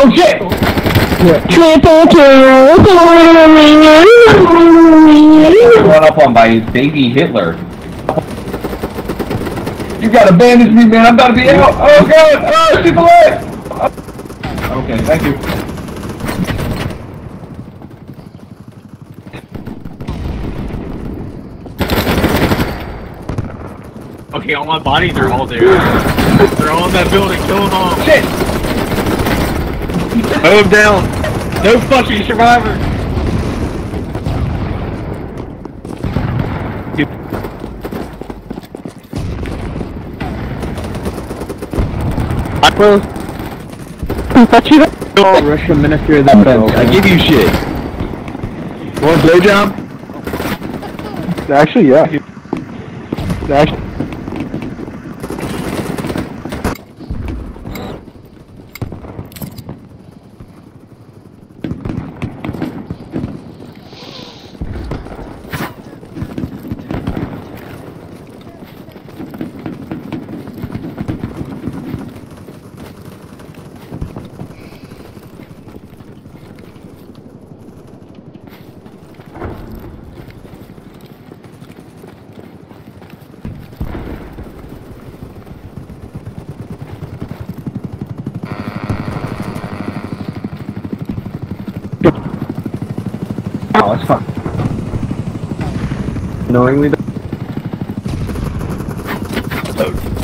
Oh shit! Triple kill! Run up on by baby Hitler. You gotta bandage me, man. I'm about to be out. Oh god! Oh, she's alive! Okay, thank you. Okay, all my bodies are all there. They're all in that building. Kill them all. Shit! Mow them down. No fucking survivor. Russian Ministry of Defense. I give you shit. Want a blowjob? Actually, yeah. Actually. Oh, it's fun. Knowingly.